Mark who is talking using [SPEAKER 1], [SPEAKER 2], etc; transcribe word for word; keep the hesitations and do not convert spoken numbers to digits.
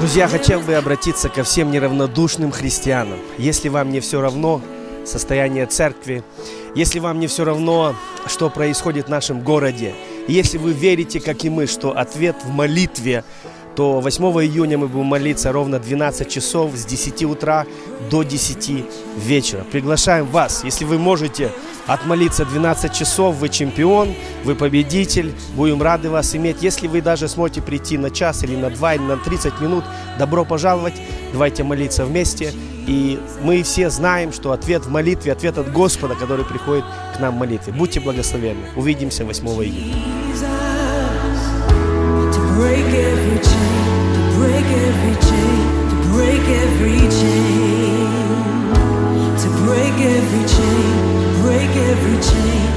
[SPEAKER 1] Друзья, хотел бы обратиться ко всем неравнодушным христианам. Если вам не все равно состояние церкви, если вам не все равно, что происходит в нашем городе, если вы верите, как и мы, что ответ в молитве, то восьмого июня мы будем молиться ровно двенадцать часов с десяти утра до десяти вечера. Приглашаем вас, если вы можете отмолиться двенадцать часов, вы чемпион, вы победитель, будем рады вас иметь. Если вы даже сможете прийти на час или на два, или на тридцать минут, добро пожаловать, давайте молиться вместе. И мы все знаем, что ответ в молитве, ответ от Господа, который приходит к нам в молитве. Будьте благословенны. Увидимся восьмого июня.
[SPEAKER 2] Break every chain, to break every chain, to break every chain, to break every chain, to break every chain.